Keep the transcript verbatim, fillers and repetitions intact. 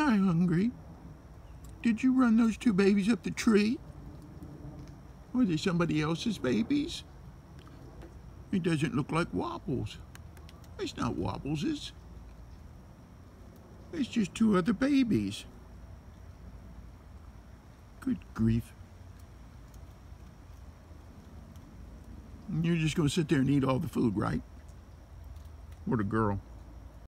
I hungry? Did you run those two babies up the tree? Are they somebody else's babies? It doesn't look like Wobbles. It's not Wobbles's. It's just two other babies. Good grief. You're just gonna sit there and eat all the food, right? What a girl.